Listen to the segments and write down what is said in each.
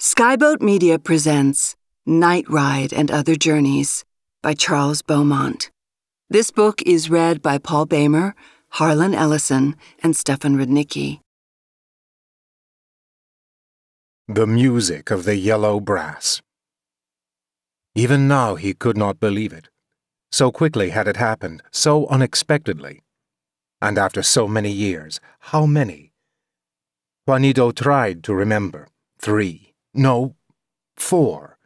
Skyboat Media presents Night Ride and Other Journeys by Charles Beaumont. This book is read by Paul Boehmer, Harlan Ellison, and Stefan Rudnicki. The music of the yellow brass. Even now he could not believe it. So quickly had it happened, so unexpectedly. And after so many years, how many? Juanito tried to remember. 4.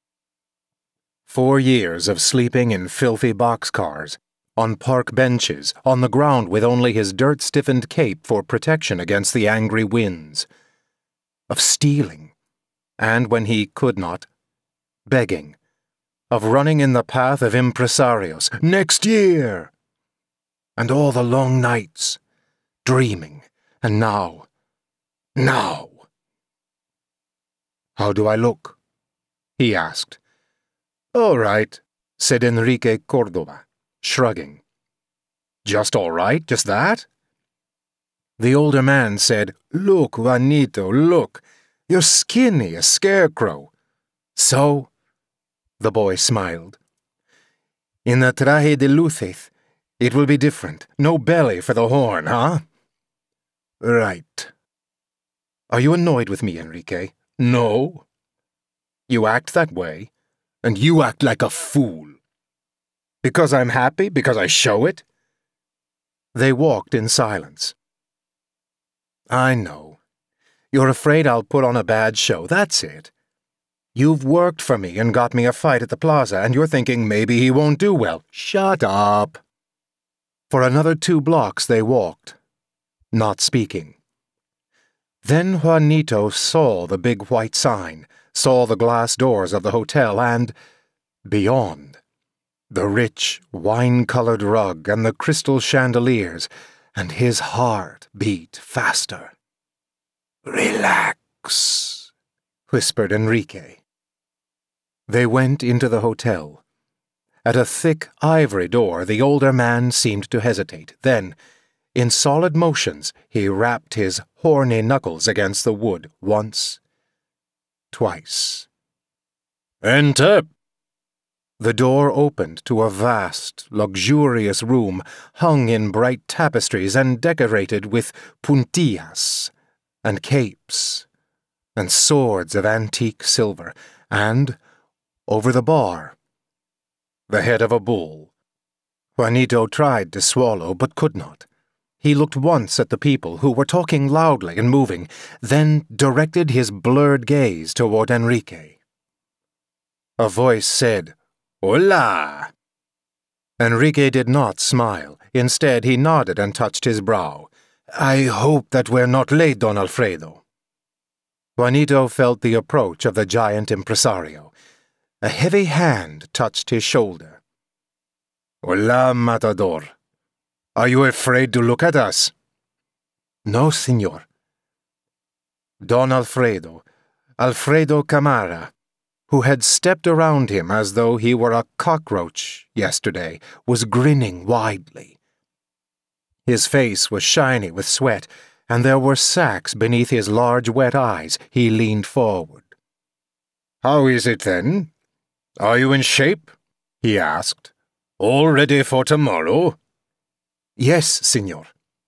4 years of sleeping in filthy boxcars, on park benches, on the ground with only his dirt-stiffened cape for protection against the angry winds. Of stealing, and when he could not, begging. Of running in the path of impresarios, next year! And all the long nights, dreaming, and now. "How do I look?" he asked. "All right," said Enrique Córdoba, shrugging. "Just all right, just that?" The older man said, "Look, Juanito, look. You're skinny, a scarecrow." "So?" The boy smiled. "In the traje de luces, it will be different. No belly for the horn, huh?" "Right." "Are you annoyed with me, Enrique?" "No." "You act that way, and you act like a fool." "Because I'm happy? Because I show it?" They walked in silence. "I know. You're afraid I'll put on a bad show, that's it. You've worked for me and got me a fight at the plaza, and you're thinking maybe he won't do well. Shut up." For another 2 blocks they walked, not speaking. Then Juanito saw the big white sign, saw the glass doors of the hotel, and, beyond, the rich, wine-colored rug and the crystal chandeliers, and his heart beat faster. "Relax," whispered Enrique. They went into the hotel. At a thick ivory door, the older man seemed to hesitate. Then, in solid motions, he rapped his horny knuckles against the wood once, twice. "Enter!" The door opened to a vast, luxurious room hung in bright tapestries and decorated with puntillas and capes and swords of antique silver, and, over the bar, the head of a bull. Juanito tried to swallow, but could not. He looked once at the people, who were talking loudly and moving, then directed his blurred gaze toward Enrique. A voice said, "Hola!" Enrique did not smile. Instead, he nodded and touched his brow. "I hope that we're not late, Don Alfredo." Juanito felt the approach of the giant impresario. A heavy hand touched his shoulder. "Hola, matador. Are you afraid to look at us?" "No, senor." Don Alfredo Camara, who had stepped around him as though he were a cockroach yesterday, was grinning widely. His face was shiny with sweat, and there were sacs beneath his large wet eyes. He leaned forward. "How is it, then? Are you in shape?" he asked. "All ready for tomorrow?" "Yes, senor."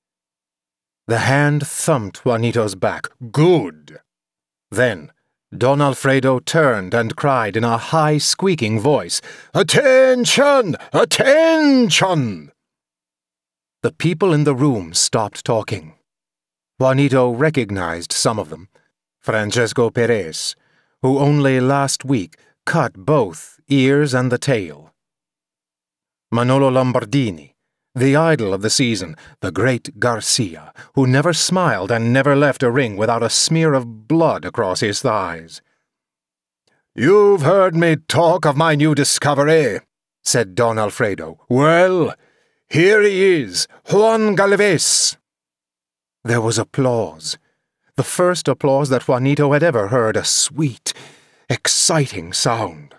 The hand thumped Juanito's back. "Good." Then Don Alfredo turned and cried in a high, squeaking voice, "Attention! Attention!" The people in the room stopped talking. Juanito recognized some of them. Francesco Perez, who only last week cut both ears and the tail. Manolo Lombardini, the idol of the season, the great Garcia, who never smiled and never left a ring without a smear of blood across his thighs. "You've heard me talk of my new discovery," said Don Alfredo. "Well, here he is, Juan Galvez." There was applause, the first applause that Juanito had ever heard, a sweet, exciting sound.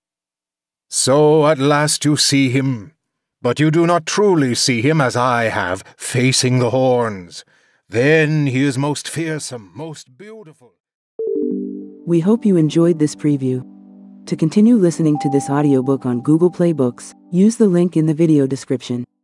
"So at last you see him. But you do not truly see him as I have, facing the horns. Then he is most fearsome, most beautiful." We hope you enjoyed this preview. To continue listening to this audiobook on Google Play Books, use the link in the video description.